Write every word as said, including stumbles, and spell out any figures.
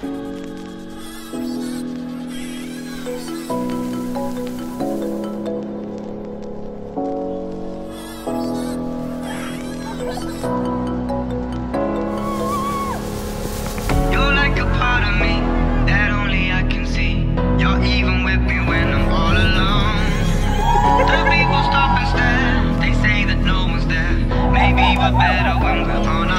You're like a part of me that only I can see. You're even with me when I'm all alone. The people stop and stare. They say that no one's there. Maybe we're better when we're on